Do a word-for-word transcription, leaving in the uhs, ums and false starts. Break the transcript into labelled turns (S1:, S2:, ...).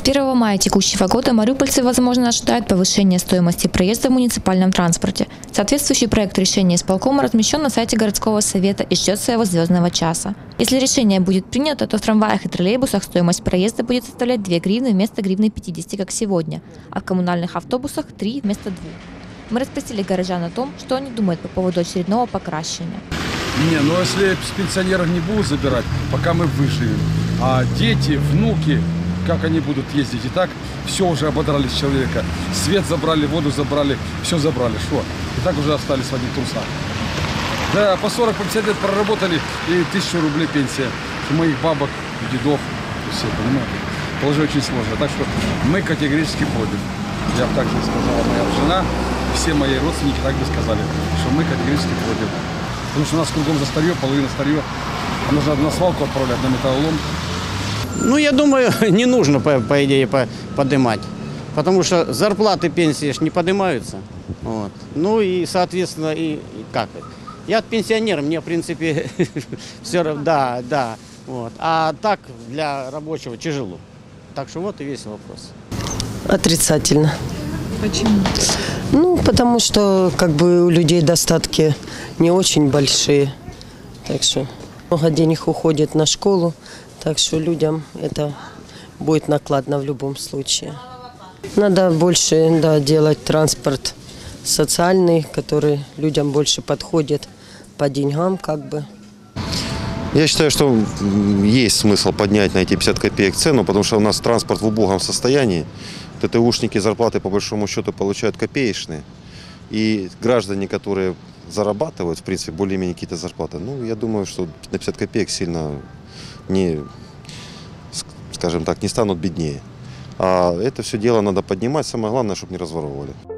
S1: С первого мая текущего года мариупольцы, возможно, ожидают повышения стоимости проезда в муниципальном транспорте. Соответствующий проект решения исполкома размещен на сайте городского совета и ждет своего звездного часа. Если решение будет принято, то в трамваях и троллейбусах стоимость проезда будет составлять две гривны вместо гривны пятидесяти, как сегодня, а в коммунальных автобусах три вместо двух. Мы расспросили горожан о том, что они думают по поводу очередного покращения.
S2: Не, ну если пенсионеров не будут забирать, пока мы выживем. А дети, внуки, как они будут ездить? И так все уже ободрали с человека. Свет забрали, воду забрали, все забрали. Что? И так уже остались в одних трусах. Да, по сорок пятьдесят лет проработали, и тысячу рублей пенсия. У моих бабок, дедов, все, понимаете? Положение очень сложно. Так что мы категорически против. Я бы так же сказала, моя жена, все мои родственники так бы сказали, что мы категорически против. Потому что у нас кругом за старье, половина старье. А нужно на свалку отправлять, на металлолом.
S3: Ну, я думаю, не нужно, по, по идее, по, поднимать. Потому что зарплаты, пенсии не поднимаются. Вот. Ну и, соответственно, и, и как? Я пенсионер, мне, в принципе, все равно, да, да. Вот. А так для рабочего тяжело. Так что вот и весь вопрос.
S4: Отрицательно.
S1: Почему?
S4: Ну, потому что как бы у людей достатки не очень большие. Так что много денег уходит на школу. Так что людям это будет накладно в любом случае. Надо больше, да, делать транспорт социальный, который людям больше подходит по деньгам, как бы.
S5: Я считаю, что есть смысл поднять на эти пятьдесят копеек цену, потому что у нас транспорт в убогом состоянии. ТТУшники зарплаты по большому счету получают копеечные. И граждане, которые зарабатывают, в принципе, более-менее какие-то зарплаты, ну, я думаю, что на пятьдесят копеек сильно не, скажем так, не станут беднее. А это все дело надо поднимать, самое главное, чтобы не разворовывали.